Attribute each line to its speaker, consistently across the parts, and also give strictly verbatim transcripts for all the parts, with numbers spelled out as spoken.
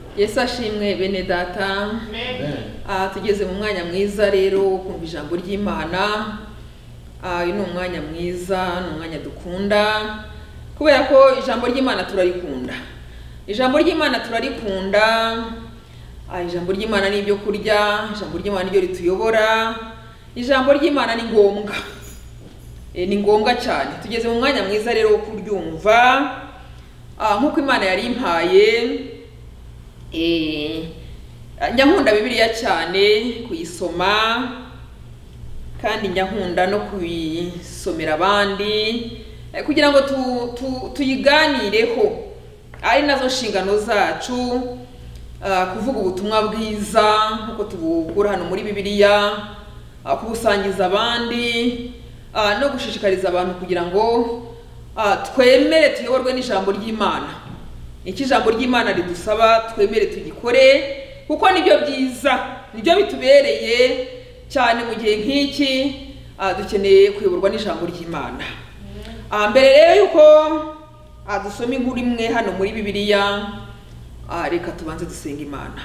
Speaker 1: Yesu ashimwe bene data. Amen. Ah tugeze mu mwanya mwiza rero kumva ijambo ry'Imana. Ah uyu ni umwanya mwiza, ni umwanya dukunda kubera ko ijambo ry'Imana turarikunda. Ijambo ry'Imana turarikunda. Ah ijambo ry'Imana ni ibyo kurya, ijambo ry'Imana ryo rituyobora. Ijambo ry'Imana ni ngombwa. E, ni ngombwa cyane. Tugeze mu mwanya mwiza rero wo kuryumva. Ah nkuko Imana yari impaye eh nyankunda Bibiliya cyane kuyisoma kandi nyankunda no kuyisomera abandi eh, kugira ngo tu, tu, tuyiganireho ari nazo nshingano zacu. Uh, kuvuga ubutumwa bwiza nkuko tubukura hano muri Bibiliya, uh, kubusangiza abandi, uh, no gushishikariza abantu kugira ngo uh, twemere tuyoborwe n'ijambo ry'Imana. Iki jambo ry'Imana ridusaba twemere tugikore kuko nibyo byiza, nibyo bitubereye cyane mu gihe nk'iki. Uh, dukeneye kuyoborwa n'ijambo ry'Imana. Uh, mbere rero yuko uh, dusoma inkuru imwe hano muri Bibiliya, Ah, reka tubanze dusenga Imana.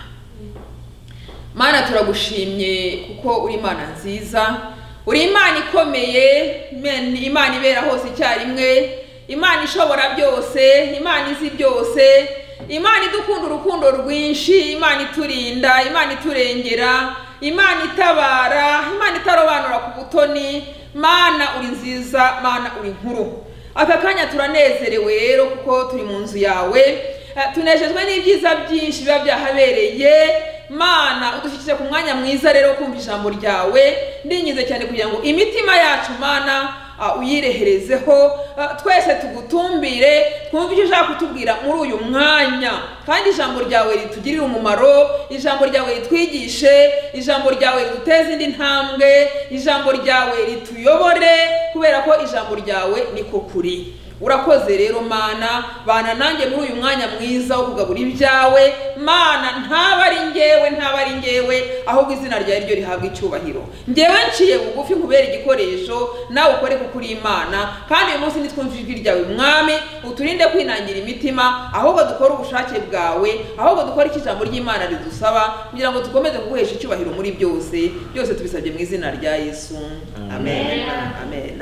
Speaker 1: Mana turagushimye kuko uri Imana nziza, uri Imana ikomeye, Imana ibera hose icyarimwe, Imana ishobora byose, Imana izi byose, Imana idukunda urukundo rwinshi, Imana iturinda, Imana iturengera, Imana itabara, Imana itarobanura ku butoni. Mana uri nziza, Mana uri nkuru. Aka kanya turanezerewe rero kuko turi mu nzu yawe. Tunejejwe n'ibyiza byinshi biba byahabereye. Mana udushyikije ku mwanya mwiza rero kumva ijambo ryawe. Ndinyize cyane kugira ngo imitima yacu Mana uh, uyireherezeho, uh, twese tugutumbire twumve icyo ushaka kutubwira muri uyu mwanya, kandi ijambo ryawe ritugirire umumaro, ijambo ryawe ritwigishe, ijambo ryawe riduteze indi ntambwe, ijambo ryawe rituyobore kubera ko ijambo ryawe niko kuri. Urakoze rero Mana, bana nanjye muri uyu mwanya mwiza wo kugabura ibyawe. Mana ntaba ari ngewe, ntaba ari ngewe, ahubwo izina ryawe ryo rihabwa icyubahiro. Ngewe nciye bugufi nkubera igikoresho, nawe ukore kuko uri Imana, kandi uyu munsi nitwumva ijwi ryawe Mwami, uturinde kwinangira imitima, ahubwo dukore ubushake bwawe, ahubwo dukore icyo ijambo ry'Imana ridusaba kugira ngo dukomeze kuguhesha icyubahiro muri byose. Byose tubisabye mu izina rya Yesu. Amen. Amen.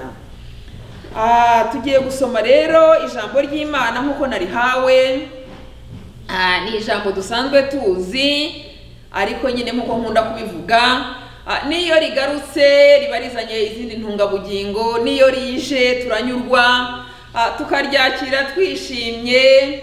Speaker 1: Ah tugiye gusoma rero ijambo ry'Imana nkuko narihawe. Ah ni ijambo dusanzwe tuzi, ariko nyine nkuko nkunda kubivuga, ah, niyo rigarutse ribarizanye izindi ntungabugingo, niyo rije turanyurwa, ah, tukaryakira twishimye,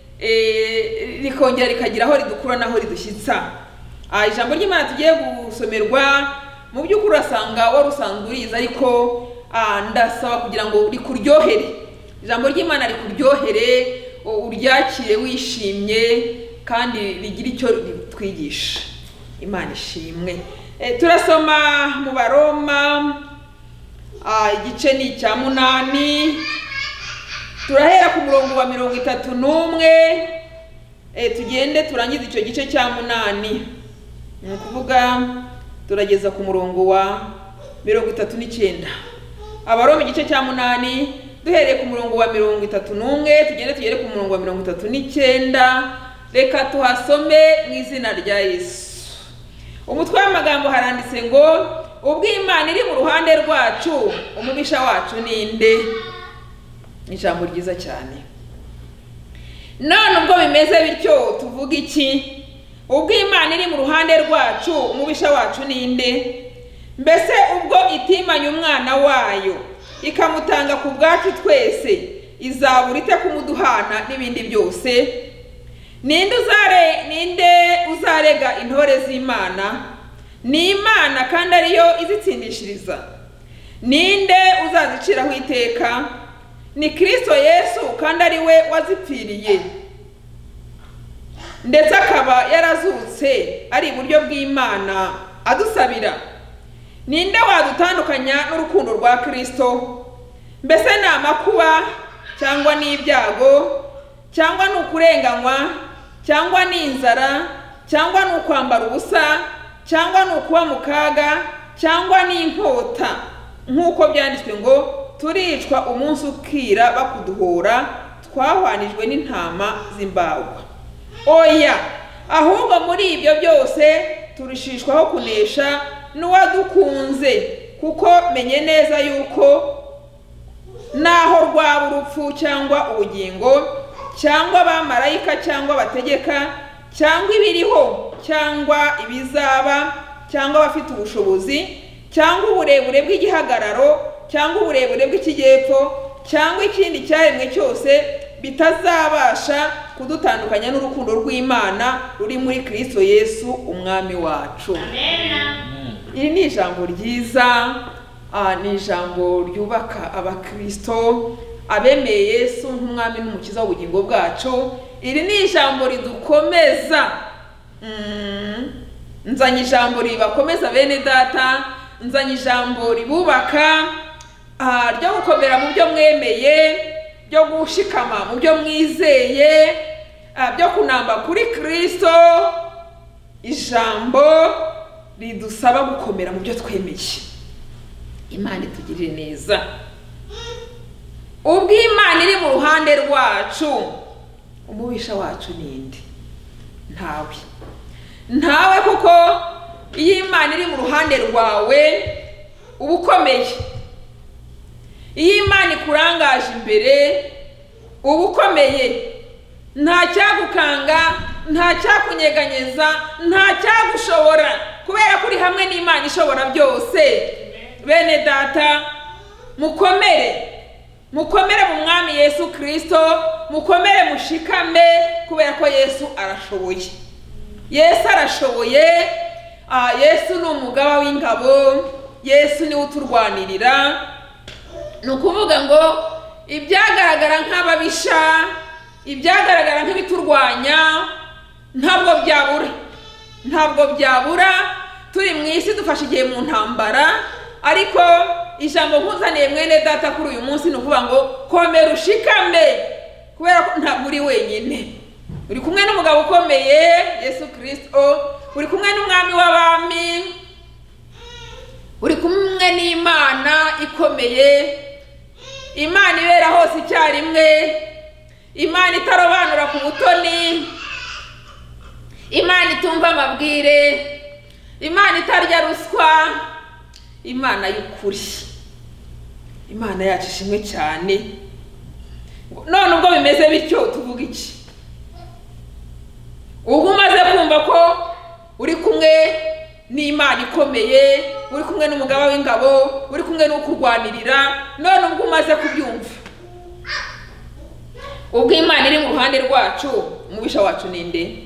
Speaker 1: eh rikongera rikagira aho ridukura naho ridushyitsa. Ah ijambo ry'Imana tugiye gusomerwa mu by'ukuri asanga warusanzwe uriza, ariko Ah ndasaba kugira ngo rikuryohere. Ijambo ry'Imana rikuryohere, uryakire wishimye kandi rigira icyo ritwigisha. Imana ishimwe. E, turasoma mu Baroma ah igice ni cya munani. Turahera ku murongo wa mirongo itatu n'umwe. E, tugende turangiza icyo gice cya munani. Ni ukuvuga turageza ku murongo wa mirongo itatu n'icyenda. Abaroma igice cya munani duhereye ku murongo wa mirongo itatu n'umwe tugende tugere ku murongo wa mirongo itatu n'icyenda. Reka tuhasome mu izina rya Yesu. Umutwe w'amagambo haranditse ngo ubwo Imana iri mu ruhande rwacu, umubisha wacu ninde? Ijambo ryiza cyane. None ubwo bimeze bityo tuvuga iki? Ubwo Imana iri mu ruhande rwacu, umubisha wacu ninde? Mbese ubwo itimanye umwana wayo ikamutanga ku bwacu twese, izabura ite kumuduhana n'ibindi byose? Ninde uzare ninde uzarega intore z'Imana? Ni Imana kandi ariyo izitsindishiriza. Ninde uzaziciraho iteka? Ni Kristo Yesu kandi ari we wazipfiriye, ndetse akaba yarazutse ari iburyo bw'Imana adusabira. Ninde wadutandukanya n'urukundo rwa Kristo? Mbese ni amakuba cyangwa ni ibyago cyangwa ni ukurenganywa cyangwa ni inzara cyangwa ni ukwambara ubusa cyangwa ni ukuba mu kaga cyangwa ni inkota? Nk'uko byanditswe ngo turicwa umunsi ukira bakuduhora, twahwanijwe n'intama z'imbagwa. Oya, ahubwo muri ibyo byose turushishwaho kunesha n'uwadukunze, kuko menye neza yuko naho rwaba urupfu cyangwa ubugingo cyangwa abamarayika cyangwa abategeka cyangwa ibiriho cyangwa ibizaba cyangwa abafite ubushobozi cyangwa uburebure bw'igihagararo cyangwa uburebure bw'ikijyepfo cyangwa ikindi cyaremwe cyose bitazabasha kudutandukanya n'urukundo rw'Imana ruri muri Kristo Yesu umwami wacu. Amen. Iri ni ijambo ryiza, ni ijambo ryubaka abakristo abemeye Yesu nk'umwami n'umukiza w'ubugingo bwacu. Iri ni ijambo ridukomeza. Mm. Nzanye ijambo ribakomeza bene data, nzanye ijambo ribubaka, ah ryo gukomera mu byo mwemeye, byo gushikama mu byo mwizeye, byo kunamba kuri Kristo. Ijambo ridusaba gukomera mu byo twemeye. Imana itugirire neza. Ubwo Imana iri mu ruhande rwacu, umubisha wacu ninde? Ntawe. Ntawe, kuko iyo Imana iri mu ruhande rwawe uba ukomeye. Iyo Imana ikurangaje imbere uba ukomeye. Nta cyagukanga, nta cyakunyeganyeza, nta cyagushobora, kubera kuri hamwe n'Imana ishobora byose. Bene data, mukomere. Mukomere mu mwami Yesu Kristo, mukomere mushikame, kubera ko Yesu arashoboye. Yesu arashoboye. Ah, Yesu ni umugaba w'ingabo. Yesu ni uturwanirira. Nukuvuga ngo ibyagaragara nk'ababisha, ibyagaragara nk'ibiturwanya ntabwo byabura. Ntabwo byabura. Turi mu isi dufashe igihe mu ntambara, ariko ijambo nkuzaniye mwene data kuri uyu munsi nukuvuga ngo komera ushikame, kubera ko ntabwo uri wenyine. Uri kumwe n'umugabo ukomeye Yesu Kristo, uri kumwe n'umwami w'abami, uri kumwe n'Imana ikomeye, Imana ibera hose icyarimwe, Imana itarobanura ku butoni, Imana itumva amabwire, Imana itarya ruswa, Imana y'ukuri. Imana yacu ishimwe cyane. None ubwo bimeze bityo tuvuga iki? Ubwo umaze kumva ko uri kumwe n'Imana ikomeye, uri kumwe n'umugaba w'ingabo, uri kumwe n'ukurwanirira, none ubwo umaze kubyumva, ubwo Imana iri mu ruhande rwacu, umubisha wacu ninde?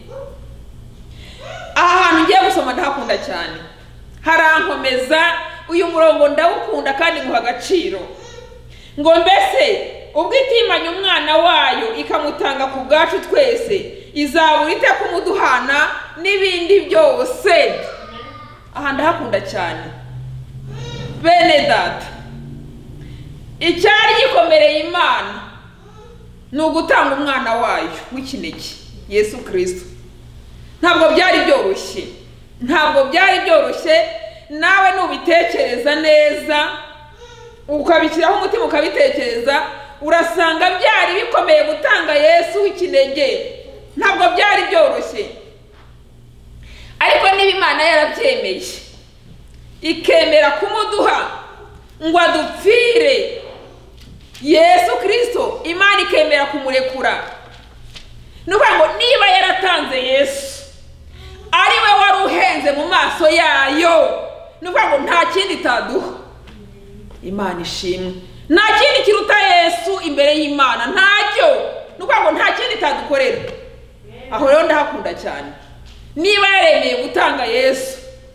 Speaker 1: Aha hantu ngiye gusoma ndahakunda cyane, harankomeza. Uyu murongo ndawukunda kandi nguha agaciro. Ngo mbese ubwo itimanya umwana wayo ikamutanga ku bwacu twese, izabura ite kumuduhana n'ibindi byose? Aha ndahakunda cyane. Bene data, icyari gikomereye Imana ni ugutanga umwana wayo w'ikinege Yesu Kristo. Ntabwo byari byoroshye. Ntabwo byari byoroshye. Nawe nubitekereza neza, ukabishyiraho umutima ukabitekereza, urasanga byari bikomeye gutanga Yesu w'ikinege. Ntabwo byari byoroshye. Ariko niba Imana yarabyemeye ikemera kumuduha ngo adupfire, Yesu Kristo, Imana ikemera kumurekura, nukuvuga ngo niba yaratanze Yesu ari we wari uhenze mu maso yayo, nukuvuga ngo nta kindi itaduha. Imana ishimwe. Nta kindi kiruta Yesu imbere y'Imana, ntacyo. Nukuvuga ngo nta kindi itadukorera. Aho rero ndahakunda cyane. Niba yaremeye gutanga Yesu,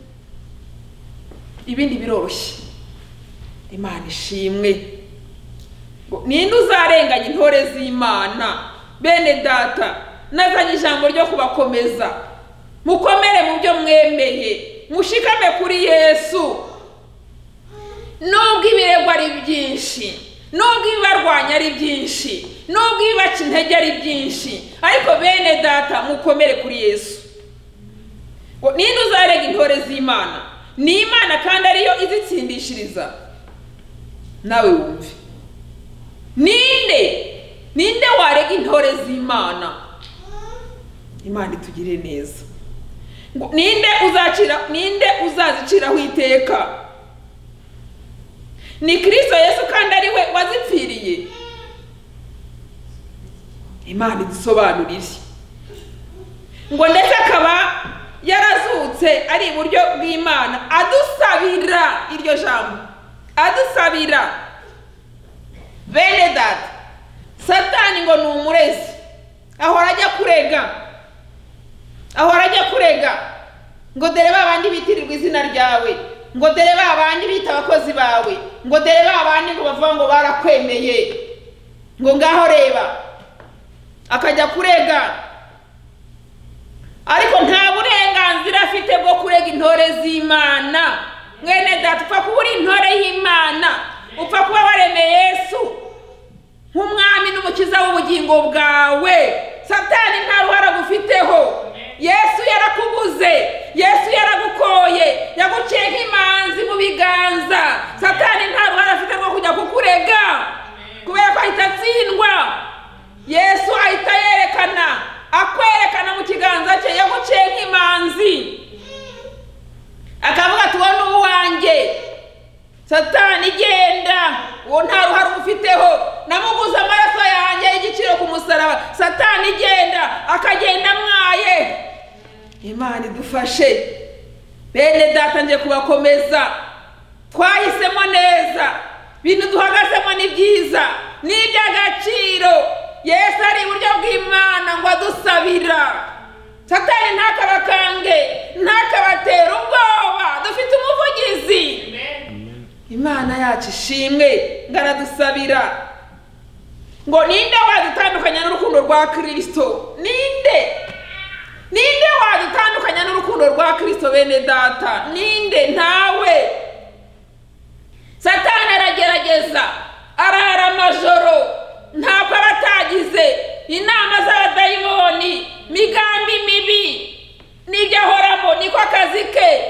Speaker 1: ibindi biroroshye. Imana ishimwe. Ninde uzarenganya intore z'Imana? Bene data, nazanye ijambo ryo kubakomeza. Mukomere mu byo mwemeye, mushikame kuri Yesu. Nubwo ibirego ari byinshi, nubwo ibibarwanya ari byinshi, nubwo ibibaca intege ari byinshi, ariko bene data mukomere kuri Yesu. Ninde uzarega intore z'Imana? Ni Imana kandi ariyo izitsindishiriza. Nawe wumve. Ninde? Ninde warega intore z'Imana? Imana itugire neza. Ngo ninde uzacira ninde uzaziciraho iteka? Ni Kristo Yesu kandi ari we wazipfiriye. Imana idusobanurire. Ngo ndetse akaba yarazutse ari iburyo bw'Imana adusabira iryo jambo. Adusabira. Bene data, Satani ngo ni umurezi. Ahora ajya kurega. Ahora ajya kurega. Ngo dere babandi bitirirwa izina ryawe. Ngo dere babandi bita abakozi bawe. Ngo dere babandi ngo bavuga ngo barakwemeye. Ngo ngaho reba. Akajya kurega. Ariko nta burenganzira afite bwo kurega intore z'Imana. Mwene data, upfa kuba uri intore y'Imana, upfa kuba waremeye Yesu nk'umwami n'umukiza w'ubugingo bwawe. Satani nta ruhara gufiteho. Yesu yarakuguze, Yesu yaragukoye, yaguciye nk'imanzi mu biganza. Satani nta ruhara afite rwo kujya kukurega kubera ko ahita atsindwa. Yesu ahita yerekana, akwerekana mu kiganza cye, yaguciye nk'imanzi, akavuga ati wowe ni uwanjye. Satani genda, uwo nta ruhara ufiteho, namuguze amaraso yanjye y'igiciro ku musaraba. Satani genda, akagenda mwaye. Imana idufashe. Bene data, nje kubakomeza. Twahisemo neza, bintu duhagazemo ni byiza, ni iby'agaciro. Yesu ari iburyo bw'Imana ngo adusabira. Satani ntakabakange, ntakabatera ubwoba. Dufite umuvugizi. Imana yacu ishimwe ngo aradusabira. Ngo ninde wadutandukanya n'urukundo rwa Kristo? Ninde? Ninde wadutandukanya n'urukundo rwa Kristo bene data? Ninde? Ntawe. Satani aragerageza, arara amajoro, ntabwo abatagize inama z'abadayimoni, migambi mibi, n'ibyo ahoramo niko akazi ke.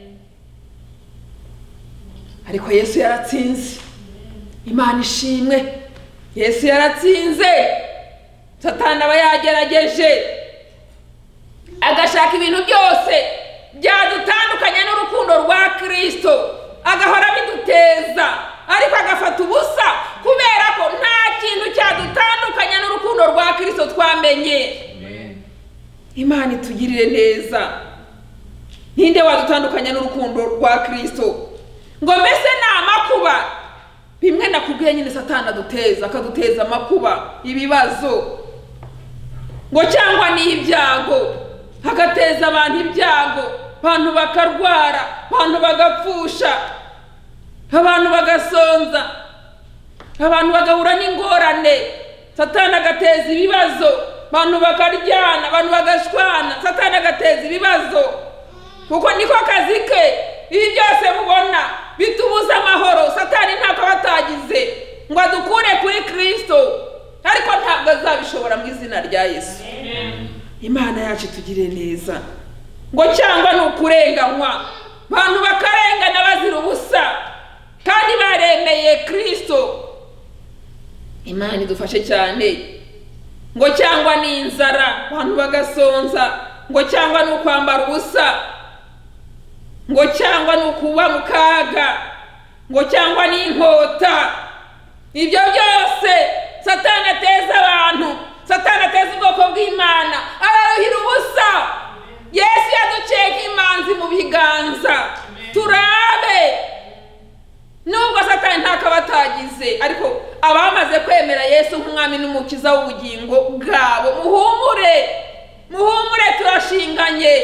Speaker 1: Ariko Yesu yaratsinze. Imana ishimwe. Yesu yaratsinze. Satani aba yagerageje, agashaka ibintu byose byadutandukanya n'urukundo rwa Kristo, agahora biduteza, ariko agafata ubusa kubera ko nta kintu cyadutandukanya n'urukundo rwa Kristo twamenye. Imana itugirire neza. Ninde wadutandukanya n'urukundo rwa Kristo? Ngo mbese ni amakuba bimwe nakubwiye nyine Satani aduteza, akaduteza amakuba, ibibazo. Ngo cyangwa ni ibyago, hagateza abantu ibyago, abantu bakarwara, abantu bagapfusha, abantu bagasonza, abantu bagahura n'ingorane. Satani agateza ibibazo, abantu bakaryana, abantu bagashwana. Satani agateza ibibazo kuko niko akazi ke. Ibi byose mubona bitubuza amahoro. Satani ntako batagize ngo adukure kuri Kristo, ariko ntabwo azabishobora mu izina rya Yesu. Imana yacu tugire neza. Ngo cyangwa ni ukurenganywa, abantu bakarengana bazira ubusa kandi baremeye Kristo. Imana idufashe cyane. Ngo cyangwa ni inzara, abantu bagasonza. Ngo cyangwa ni ukwambara ubusa. Ngo cyangwa ni ukuba mu kaga. Ngo cyangwa ni inkota. Ibyo byose Satani ateza abantu, Satani ateza ubwoko bw'Imana, araruhira ubusa. Yesu yaduciye nk'imanzi mu biganza. Turabe. Nubwo Satani ntako batagize, ariko abamaze kwemera Yesu nk'umwami n'umukiza w'ubugingo bwabo, muhumure. Muhumure, turashinganye.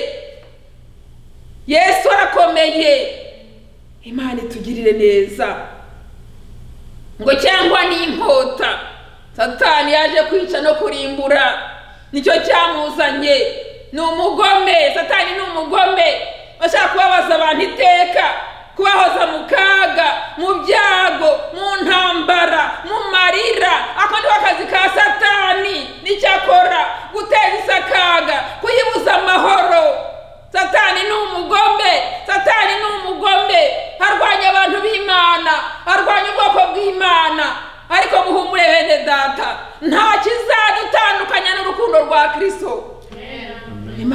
Speaker 1: Yesu arakomeye. Imana itugirire neza. Ngo cyangwa ni inkota. Satani yaje kwica no kurimbura, nicyo cyamuzanye. Ni umugome. Satani ni umugome, bashaka kubabaza abantu iteka, kubahoza mu kaga, mu byago, mu ntambara, mu marira. Ako ni akazi ka Satani. Nicyo akora, guteza isakaga, kuyibuza amahoro. Satani ni umugome. Satani ni umugome, arwanya abantu b'Imana, arwanya ubwoko bw'Imana. Ariko muhumure bene data, nta kizadutandukanya n'urukundo rwa Kristo.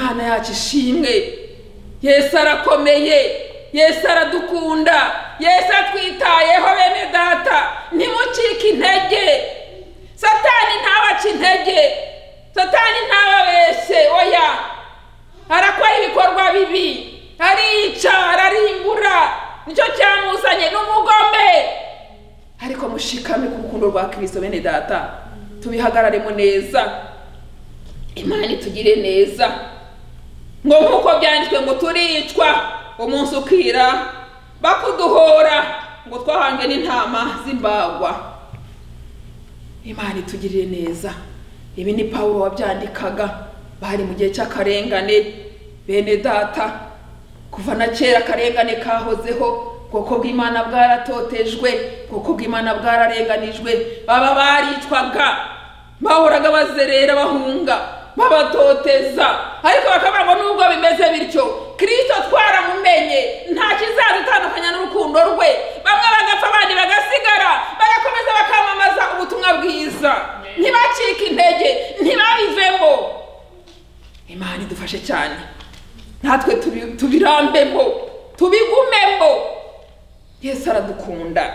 Speaker 1: Imana yacu ishimwe. Yesu arakomeye, Yesu aradukunda, Yesu atwitayeho bene data. Ntimucike intege, Satani ntabaca intege, Satani ntababeshye. Oya, arakora ibikorwa bibi, arica, ararimbura, nicyo cyamuzanye n'umugome. Ariko mushikame ku rukundo rwa Kristo bene data, tubihagararemo neza. Imana itugire neza. Ngo nkuko byanditswe ngo turicwa umunsi ukira bakuduhora, ngo twahange n'intama zimbagwa. Imana itugirire neza. Ibi ni Paulo wabyandikaga, bari mu gihe cy'akarengane bene data. Kuva na kera akarengane kahozeho, kuko bw'Imana bwaratotejwe, kuko bw'Imana bwararenganijwe. Baba baricwaga, bahoraga bazerera bahunga, babatoteza. Ariko bakavuga ngo nubwo bimeze bityo, Kristo twaramumenye, nta kizadutandukanya n'urukundo rwe. Bamwe bagapfa, abandi bagasigara, bagakomeza bakamamaza ubutumwa bwiza. Ntibacike intege, ntibabivemo. Imana idufashe cyane, natwe tubirambemo, tubigumemo. Yesu aradukunda.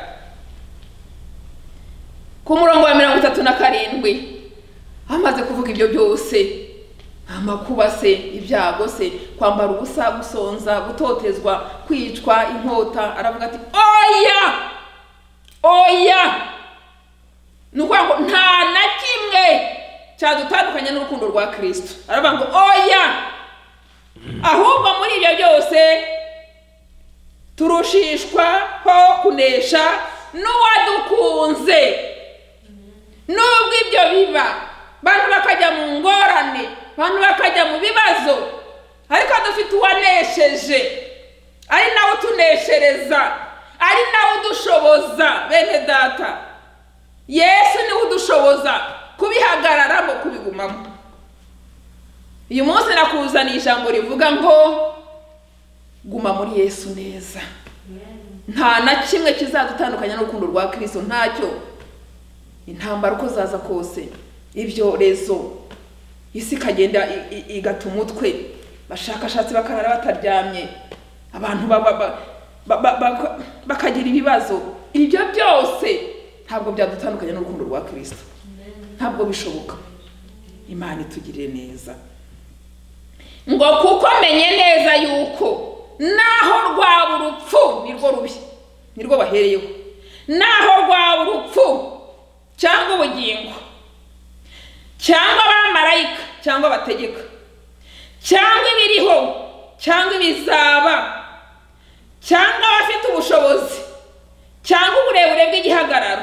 Speaker 1: Ku murongo wa mirongo itatu na karindwi amaze kuvuga ibyo byose, amakuba se, ibyago se, kwambara ubusa, gusonza, gutotezwa, kwicwa, inkota, aravuga ati oya, oya. Nuko ngo nta na kimwe cyadutandukanya n'urukundo rwa Kristo. Aravuga ngo oya, ahubwo muri ibyo byose turushishwa ho kunesha n'uwadukunze. Nubwo ibyo biba, bantu bakajya mu ngorane, bantu bakajya mu bibazo, ariko dufite uwanesheje, ari nawe utuneshereza, ari nawe udushoboza bene data. Yesu niwe udushoboza kubihagararamo, kubigumamo. Uyu munsi nakuzaniye ijambo rivuga ngo guma muri Yesu neza. Nta na kimwe kizadutandukanya n'urukundo rwa Kristo, ntacyo. Intambara uko zaza kose, ibyorezo, isi kagenda igata umutwe, bashakashatsi bakarara bataryamye, abantu bakagira ibibazo, ibyo byose ntabwo byadutandukanya n'urukundo rwa Kristo. Ntabwo bishoboka. Imana itugirire neza. Ngo kuko menye neza yuko naho rwaba urupfu nirwo rubi, nirwo bahereyeho, naho rwaba urupfu cyangwa ubugingo, cyangwa abamarayika, cyangwa abategeka, cyangwa ibiriho, cyangwa ibizaba, cyangwa abafite ubushobozi, cyangwa uburebure bw'igihagararo,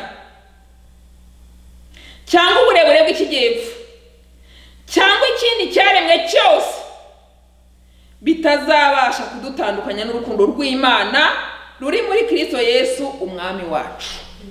Speaker 1: cyangwa uburebure bw'ikijyepfo, cyangwa ikindi cyaremwe cyose, bitazabasha kudutandukanya n'urukundo rw'Imana ruri muri Kristo Yesu umwami wacu.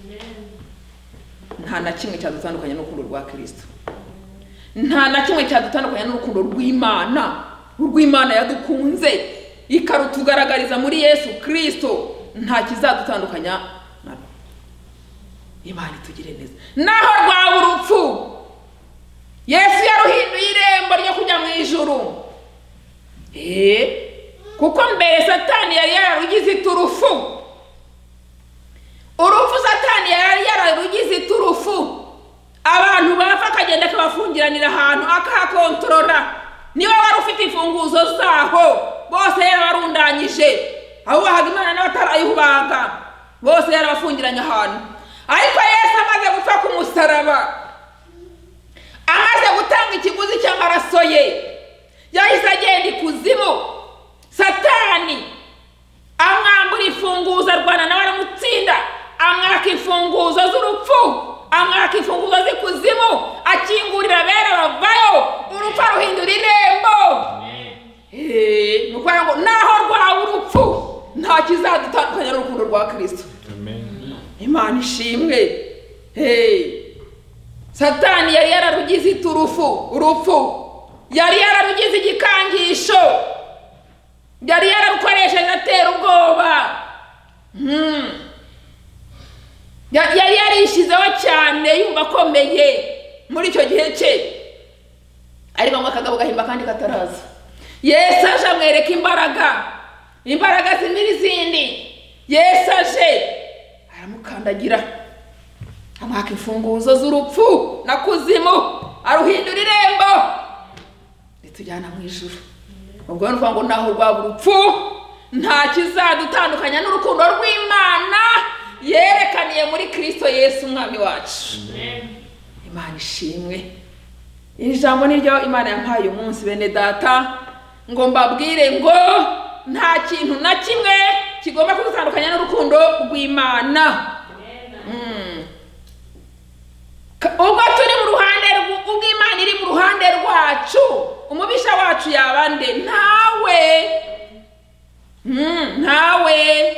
Speaker 1: Nta na kimwe cyadutandukanya n'urukundo rwa Kristo. Nta na kimwe cyadutandukanya n'urukundo rw'Imana, urw'Imana yadukunze ikarutugaragariza muri Yesu Kristo. Nta kizadutandukanya naro. Imana itugire neza. Naho rwaba urupfu, Yesu yaruhinduye irembo ryo kujya mu ijuru. Eh, kuko mbere Satani yari yararugize iturufu. Urupfu Satani yari yararugize iturufu. Abantu bapfa akagenda akabafungiranira ahantu akahakontorora. Niba wari ufite imfunguzo zaho, bose yarabarundanyije. Abo bahaga Imana n'abatarayihubanga, bose yarabafungiranye ahantu. Ariko Yesu amaze gupfa ku musaraba, amaze gutanga ikiguzi cy'amaraso ye, yahise agenda ikuzimu. Satani amwambura imfunguzo, arwana nawe aramutsinda, amwaka imfunguzo z'urupfu, amwaka imfunguzo z'ikuzimu, akingurira abera bavayo, urupfu ruhindura irembo. Eh, nuko ngo naho rwaba urupfu, nta kizadutandukanya n'urukundo rwa Kristo. Amen. Imana ishimwe. Hey, Satani yari yararugize iturufu, urupfu yari yararugize igikangisho, yari yararukoresheje atera ubwoba. Hmm. Yari yarishizeho cyane yumva akomeye muri icyo gihe cye. Ariko ngo akagabo gahimba kandi kataraza. Yesu aje amwereka imbaraga, imbaraga zimira izindi. Yesu aje aramukandagira, amwaka imfunguzo z'urupfu na kuzimu, aruhindura irembo ritujyana mu ijuru. Ubwo ni ngo naho rwaba urupfu nta kizadutandukanya n'urukundo rw'Imana yerekaniye muri Kristo Yesu umwami wacu. Imana ishimwe. Iri jambo niryo Imana yampaye umunsi bene data, ngo mbabwire ngo nta kintu na kimwe kigomba kudutandukanya n'urukundo rw'Imana. Mm. Ubwo turi mu ruhande rw'Imana iri mu ruhande rwacu, umubisha wacu yabande ntawe. Mm, ntawe.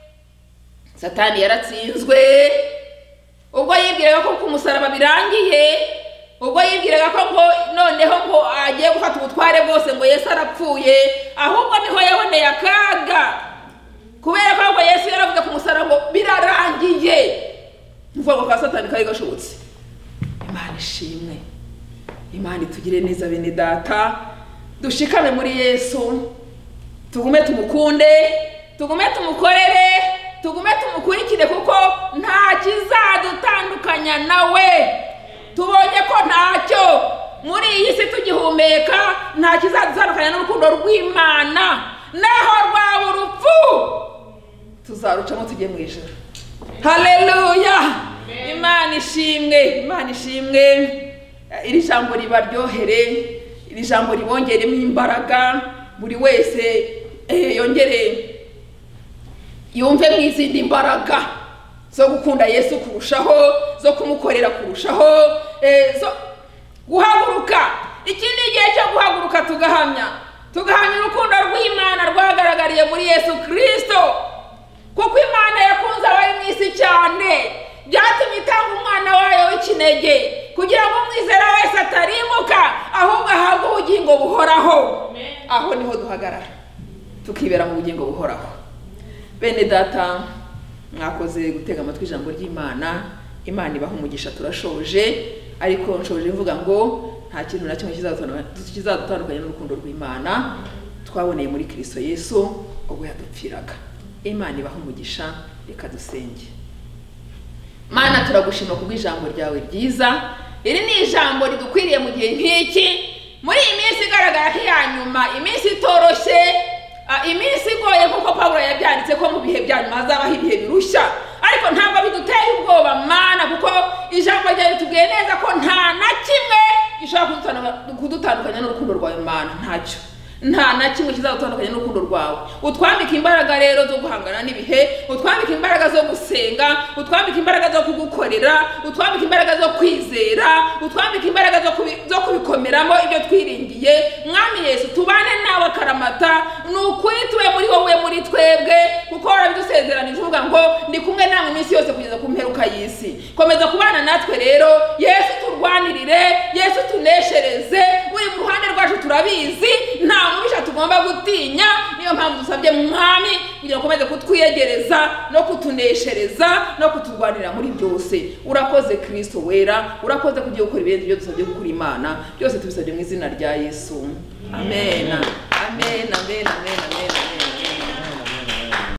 Speaker 1: Satani yaratsinzwe. Ubwo yibwiraga ko ku musaraba birangiye, ubwo yibwiraga ko ngo noneho ngo agiye gufata ubutware bwose ngo Yesu arapfuye, ahubwo niho yaboneye akaga. Kubera ko ngo Yesu yaravuze ku musaraba ngo birarangiye. Mvuga ko Satani kari gashobotse. Imana ishimwe. Imana itugire neza bene data, dushikame muri Yesu, tugume tumukunde, tugume tumukorere, tugume tumukurikire kuko nta kizadutandukanya nawe. Tubonye ko ntacyo muri iyi si tugihumeka, nta kizadutandukanya n'urukundo rw'Imana. Naho rwaba urupfu tuzarucamo tujye mu ijuru. Haleluya. Imana ishimwe, Imana ishimwe. Iri jambo ribaryohere, iri jambo ribongeremo imbaraga, buri wese eh, yongere yumve mu izindi imbaraga zo gukunda Yesu kurushaho, zo kumukorera kurushaho, eh, zo guhaguruka. Ikindi gihe cyo guhaguruka tugahamya, tugahamya urukundo rw'Imana rwagaragariye muri Yesu Kristo. Kuko Imana yakunze abari mu isi cyane, byatumye itanga umwana wayo w'ikinege kugira ngo umwizera wese atarimuka ahubwo ahabwe ubugingo buhoraho. Aho niho duhagarara tukibera mu bugingo buhoraho. Bene data, mwakoze gutega amatwi ijambo ry'Imana. Imana ibaha umugisha. Turashoje, ariko nshoje mvuga ngo nta kintu na kimwe kizadutandukanya n'urukundo rw'Imana twaboneye muri Kristo Yesu ubwo yadupfiraga. Imana ibaha umugisha. Reka dusenge. Mana, turagushima kubw'ijambo ryawe ryiza. Iri ni ijambo ridukwiriye mu gihe nk'iki, muri iyi minsi igaragara nk'iyanyuma, iminsi itoroshye, iminsi igoye kuko Pawulo yabyanditse ko mu bihe bya nyuma hazabaho ibihe birushya. Ariko ntabwo biduteye ubwoba Mana, kuko ijambo ryawe ritubwiye neza ko nta na kimwe gishobora kudutandukanya n'urukundo rwawe Mana. Ntacyo, nta na kimwe kizadutandukanya n'urukundo rwawe. Utwambika imbaraga rero zo guhangana n'ibihe, utwambika imbaraga zo gusenga, utwambika imbaraga zo kugukorera, utwambika imbaraga zo kwizera, utwambika imbaraga zo zo kubikomeramo ibyo twiringiye. Mwami Yesu, tubane nawe akaramata, n'ukuri tube muri wowe muri twebwe, kuko warabidusezeranije uvuga ngo ndi kumwe namwe iminsi yose kugeza ku mperuka y'isi. Komeza kubana natwe rero Yesu, turwanirire Yesu, tuneshereze. Uri mu ruhande rwacu turabizi, nta mubisha tugomba gutinya. Niyo mpamvu dusabye Mwami kugira ngo ukomeze kutwiyegereza no kutuneshereza no kuturwanira muri byose. Urakoze Kristo wera, urakoze kugiye gukora ibintu byo dusabye gukora Imana. Byose tubisabye mu izina rya Yesu. Amen. Amen. Amen. Amen. Amen.